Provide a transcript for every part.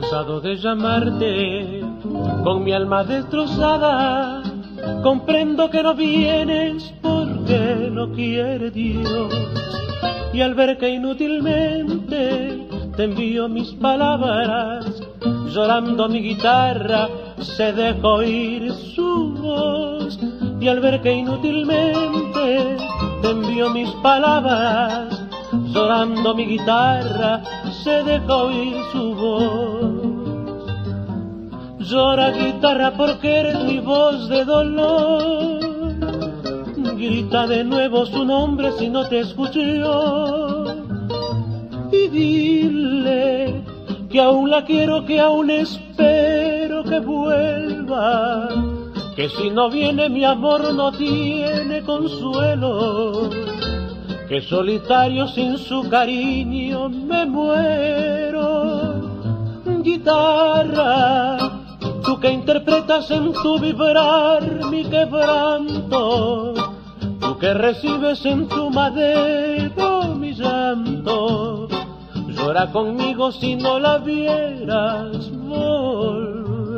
Cansado de llamarte, con mi alma destrozada, comprendo que no vienes porque no quiere Dios. Y al ver que inútilmente te envío mis palabras, llorando mi guitarra se deja oír su voz. Y al ver que inútilmente te envío mis palabras, llorando mi guitarra se deja oír su voz. Llora guitarra porque eres mi voz de dolor, grita de nuevo su nombre si no te escucho, y dile que aún la quiero, que aún espero que vuelva, que si no viene mi amor no tiene consuelo, que solitario sin su cariño me muero. Guitarra, tú que interpretas en tu vibrar mi quebranto, tú que recibes en tu madero mi llanto, llora conmigo si no la vieras volver.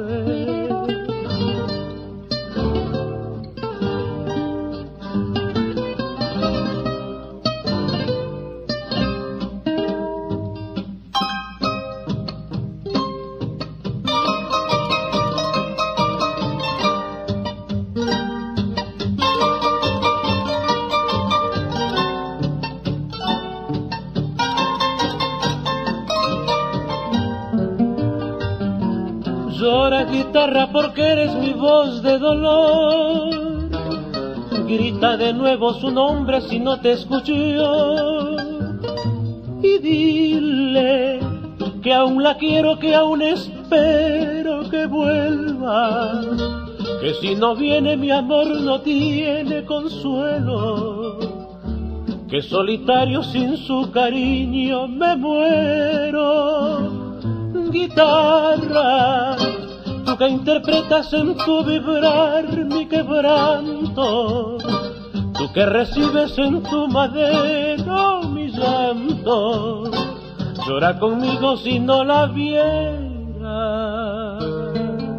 Llora guitarra porque eres mi voz de dolor, grita de nuevo su nombre si no te escucho, y dile que aún la quiero, que aún espero que vuelva, que si no viene mi amor no tiene consuelo, que solitario sin su cariño me muero. Guitarra, tú que interpretas en tu vibrar mi quebranto, tú que recibes en tu madero mi llanto, llora conmigo si no la vieras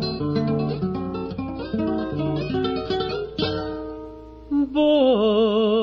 volver.